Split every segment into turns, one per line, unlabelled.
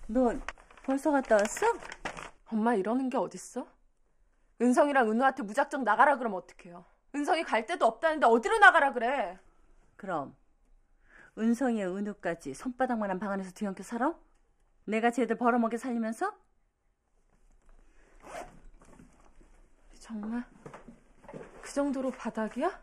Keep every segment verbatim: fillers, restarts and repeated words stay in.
너 벌써 갔다 왔어?
엄마 이러는 게 어딨어? 은성이랑 은우한테 무작정 나가라 그러면 어떡해요? 은성이 갈 데도 없다는데 어디로 나가라 그래?
그럼 은성이의 은우까지 손바닥만한 방 안에서 뒤엉켜 살아? 내가 쟤들 벌어먹여 살리면서?
정말 그 정도로 바닥이야?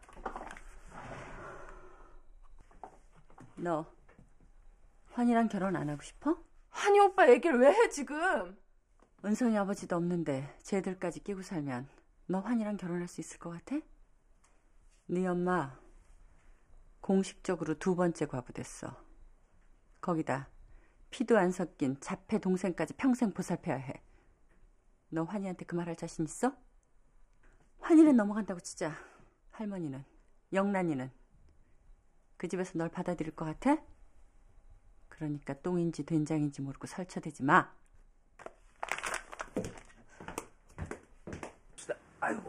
너 환이랑 결혼 안 하고 싶어?
환희 오빠 얘기를 왜 해 지금?
은성이 아버지도 없는데 쟤들까지 끼고 살면 너 환이랑 결혼할 수 있을 것 같아? 네 엄마 공식적으로 두 번째 과부 됐어. 거기다 피도 안 섞인 자폐 동생까지 평생 보살펴야 해. 너 환희한테 그 말 할 자신 있어? 환희는 넘어간다고 치자. 할머니는, 영란이는 그 집에서 널 받아들일 것 같아? 그러니까 똥인지 된장인지 모르고 설쳐대지 마.
아이고.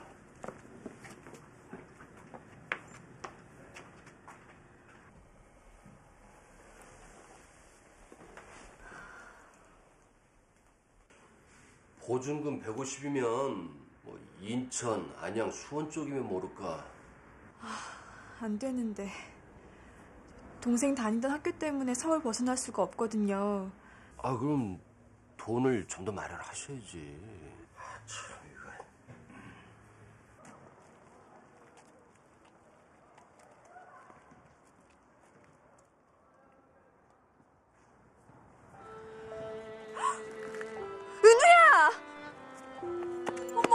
보증금 백오십이면 뭐 인천, 안양, 수원 쪽이면 모를까.
아, 안 되는데. 동생 다니던 학교 때문에 서울 벗어날 수가 없거든요.
아, 그럼 돈을 좀 더 마련하셔야지. 아, 참 이거.
은우야! 어머,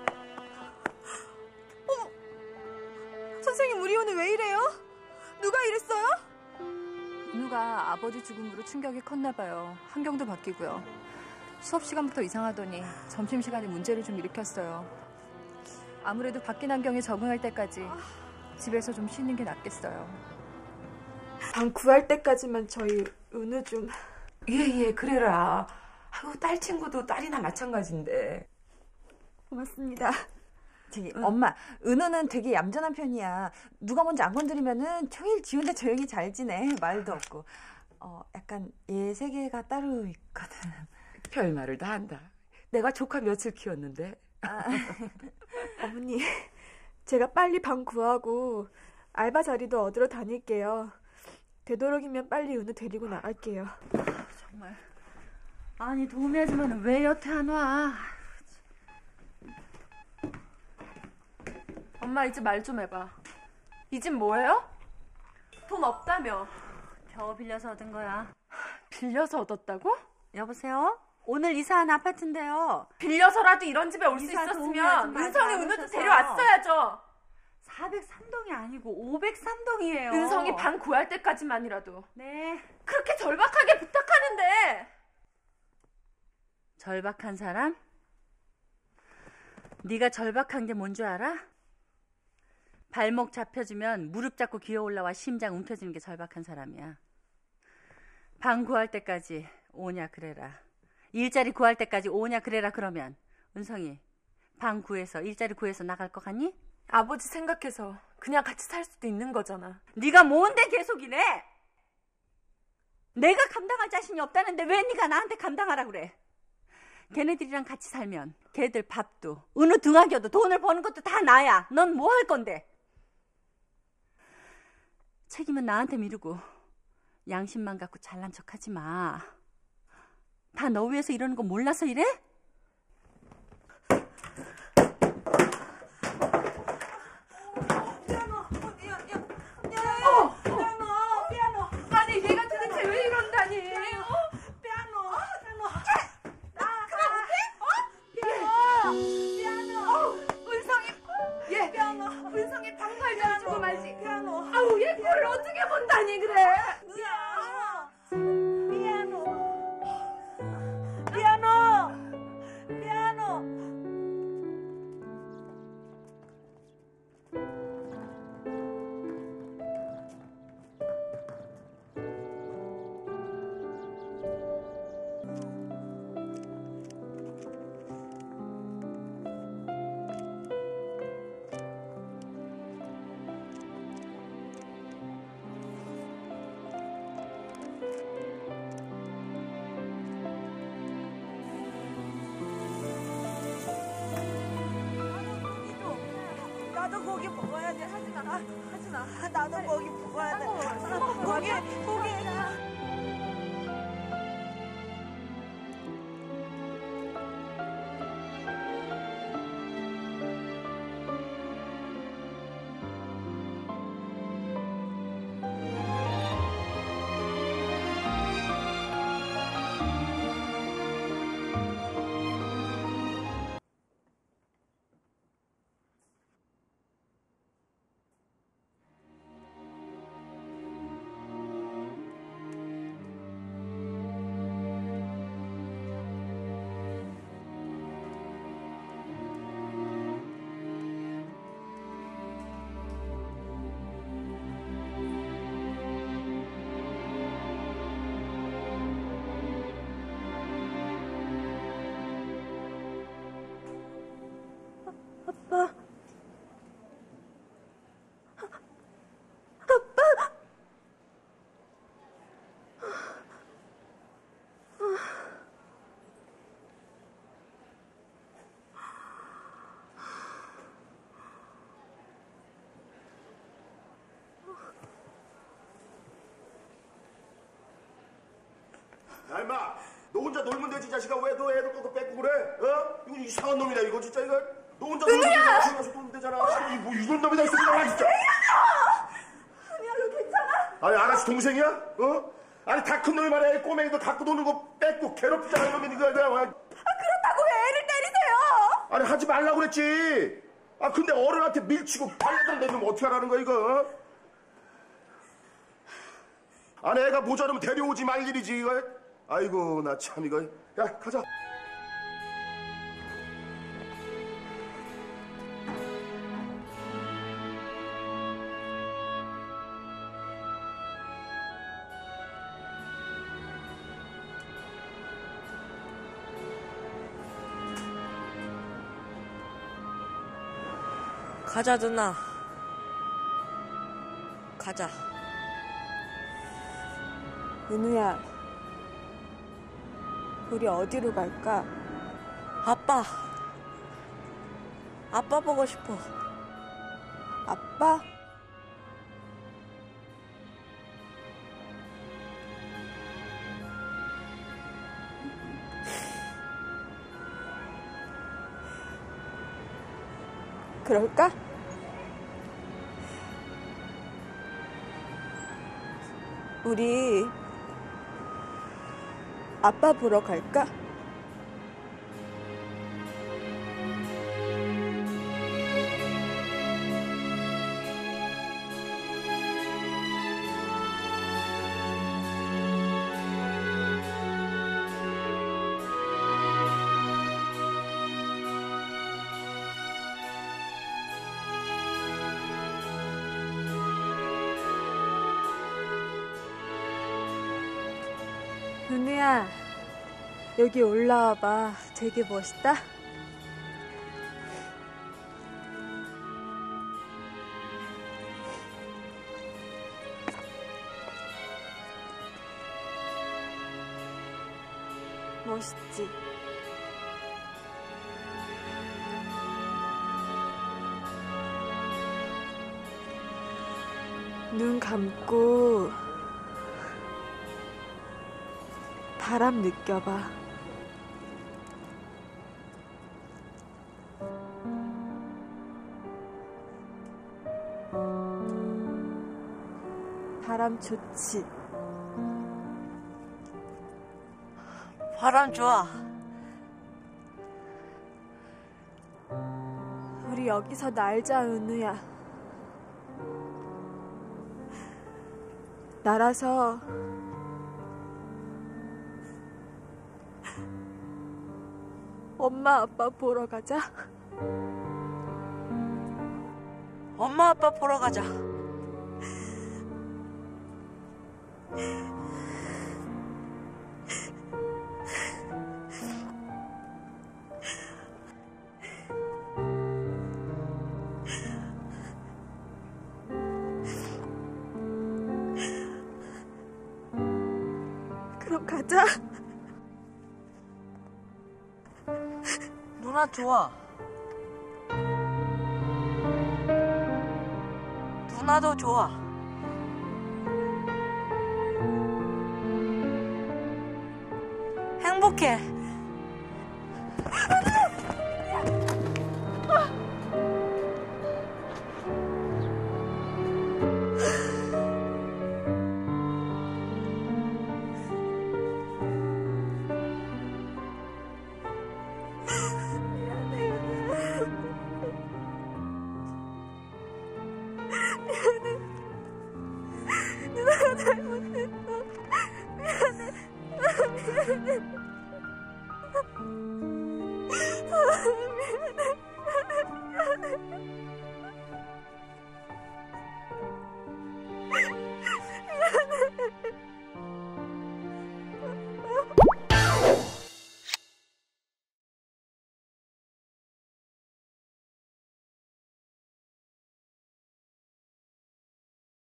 어머, 선생님 우리 은우 왜 이래요? 누가 이랬어요?
은우가 아버지 죽음으로 충격이 컸나 봐요. 환경도 바뀌고요. 수업 시간부터 이상하더니 점심시간에 문제를 좀 일으켰어요. 아무래도 바뀐 환경에 적응할 때까지 집에서 좀 쉬는 게 낫겠어요.
방 구할 때까지만 저희 은우 좀...
예예 그래라. 아유 딸 친구도 딸이나 마찬가지인데.
고맙습니다.
저기
응.
엄마, 은우는 되게 얌전한 편이야. 누가 먼저 안 건드리면은 종일 지 혼자 조용히 잘 지내. 말도 없고. 어, 약간 얘 세계가 따로 있거든.
별말을 다 한다. 내가 조카 며칠 키웠는데.
아, 어머니, 제가 빨리 방 구하고 알바 자리도 얻으러 다닐게요. 되도록이면 빨리 은우 데리고 나갈게요.
정말. 아니 도움이 하지만 왜 여태 안 와?
엄마 이제 말 좀 해봐. 이 집 뭐예요? 돈 없다며.
겨우 빌려서 얻은 거야.
빌려서 얻었다고?
여보세요? 오늘 이사한 아파트인데요.
빌려서라도 이런 집에 올 수
이사 도움이
있었으면
아줌마
은성이
안
은우도
오셔서.
데려왔어야죠.
사백삼 동이 아니고 오백삼 동이에요.
은성이 방 구할 때까지만이라도.
네.
그렇게 절박하게 부탁하는데.
절박한 사람? 네가 절박한 게 뭔 줄 알아? 발목 잡혀주면 무릎 잡고 기어 올라와 심장 움켜쥐는 게 절박한 사람이야. 방 구할 때까지 오냐 그래라. 일자리 구할 때까지 오냐 그래라. 그러면 은성이 방 구해서 일자리 구해서 나갈 것 같니?
아버지 생각해서 그냥 같이 살 수도 있는 거잖아.
네가 뭔데 계속 이래? 내가 감당할 자신이 없다는데 왜 네가 나한테 감당하라 그래? 걔네들이랑 같이 살면 걔들 밥도 은우 등하교도 돈을 버는 것도 다 나야. 넌 뭐 할 건데? 책임은 나한테 미루고 양심만 갖고 잘난 척하지 마. 다 너 위해서 이러는 거 몰라서 이래?
아니 얘가 도대체 왜 이런다니? 은성이 방팔 좀 주고 말지. 아우 얘 그걸 어떻게 본다니 그래?
피아노, 피아노, 피아노.
나도 고기 먹어야 돼. 고기, 고기.
아빠.
야, 임마! 너 혼자 놀면 되지, 자식아. 왜 너 애를 꺾어 뺏고 그래? 어? 이거 이상한 놈이다, 이거 진짜, 이거. 너 혼자 놀면 되지, 가서 놀면 되잖아. 이 뭐 이런 놈이 다 있어, 나 진짜.
은우야, 너 괜찮아?
아니, 아가씨 동생이야? 어? 아니, 다 큰 놈이 말이야. 꼬맹이도 갖고 노는 거 뺏고 괴롭히잖아, 이러면 이거, 그냥.
아, 그렇다고 왜 애를 때리세요?
아니, 하지 말라고 그랬지. 아, 근데 어른한테 밀치고 발레장 내면 어떻게 하라는 거야, 이거? 어? 아니, 애가 모자르면 데려오지 말 일이지, 이거. 아이고, 나 참, 이거. 야, 가자.
가자, 누나. 가자.
은우야, 우리 어디로 갈까?
아빠. 아빠 보고 싶어.
아빠? 그럴까? 우리 아빠 보러 갈까? 은우야, 여기 올라와봐. 되게 멋있다. 멋있지? 눈 감고 바람 느껴봐. 바람 좋지?
바람 좋아.
우리 여기서 날자, 은우야. 날아서 엄마 아빠 보러 가자.
엄마 아빠 보러 가자.
그럼 가자.
누나 좋아. 누나도 좋아. 행복해.